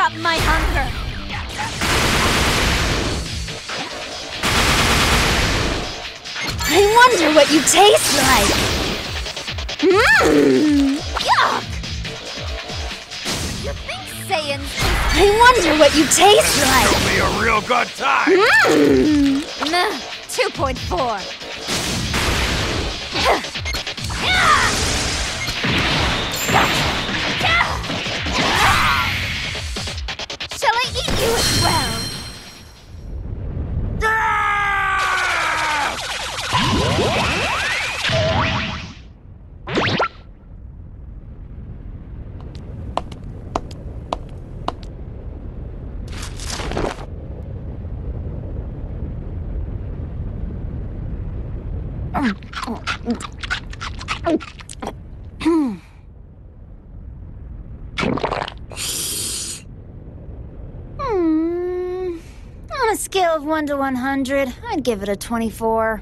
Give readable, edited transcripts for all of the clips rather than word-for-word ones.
stop my hunger. I wonder what you taste like. Yuck! You think Saiyans... I wonder what you taste like. It'll be a real good time. 2.4. Shall I eat you as well? On a scale of 1 to 100, I'd give it a 24.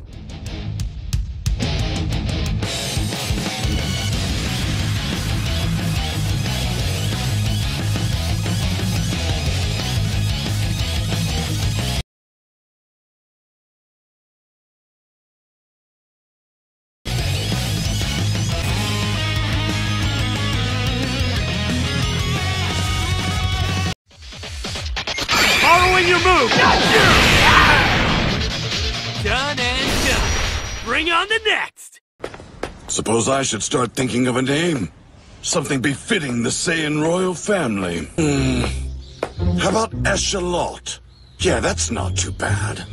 Following your move! Done and done. Bring on the next! Suppose I should start thinking of a name. Something befitting the Saiyan royal family. How about Echelot? Yeah, that's not too bad.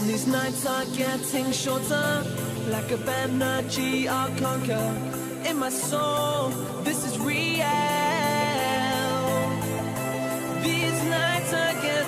And these nights are getting shorter, like a energy I'll conquer. In my soul, this is real. These nights are getting